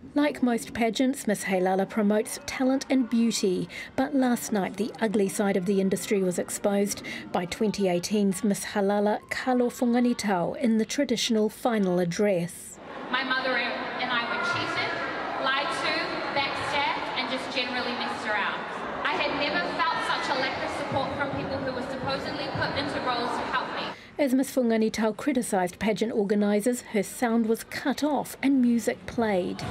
Like most pageants, Miss Heilala promotes talent and beauty, but last night the ugly side of the industry was exposed by 2018's Miss Heilala Queen in the traditional final address. My mother and I were cheated, lied to, backstabbed and just generally messed around. I had never felt such a lack of support from people who were supposedly put into roles to help me. As Miss Heilala criticised pageant organisers, her sound was cut off and music played.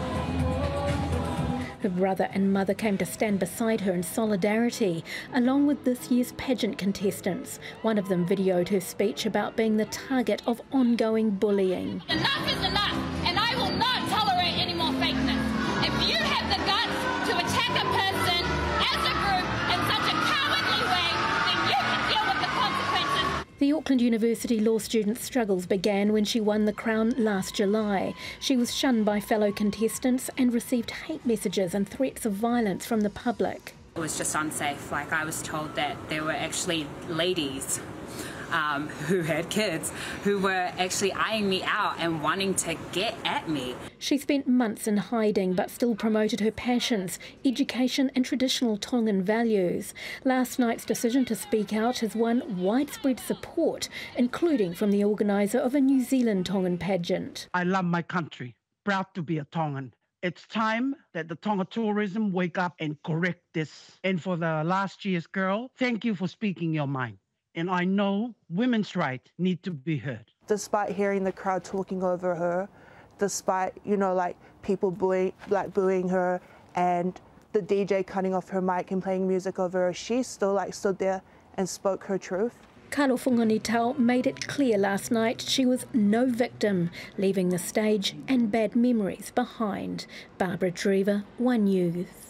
Her brother and mother came to stand beside her in solidarity, along with this year's pageant contestants. One of them videoed her speech about being the target of ongoing bullying. Enough is enough, and I will not tolerate any more fakeness. If you have the guts to attack a person as a group in such a cowardly way, then you can deal with the consequences. The Auckland University law student's struggles began when she won the crown last July. She was shunned by fellow contestants and received hate messages and threats of violence from the public. It was just unsafe. Like, I was told that there were actually ladies who had kids who were actually eyeing me out and wanting to get at me. She spent months in hiding but still promoted her passions, education and traditional Tongan values. Last night's decision to speak out has won widespread support, including from the organiser of a New Zealand Tongan pageant. I love my country, proud to be a Tongan. It's time that the Tonga tourism wake up and correct this. And for the last year's girl, thank you for speaking your mind. And I know women's rights need to be heard. Despite hearing the crowd talking over her, despite, people booing her and the DJ cutting off her mic and playing music over her, she still stood there and spoke her truth. Organisers made it clear last night she was no victim, leaving the stage and bad memories behind. Barbara Drever, One News.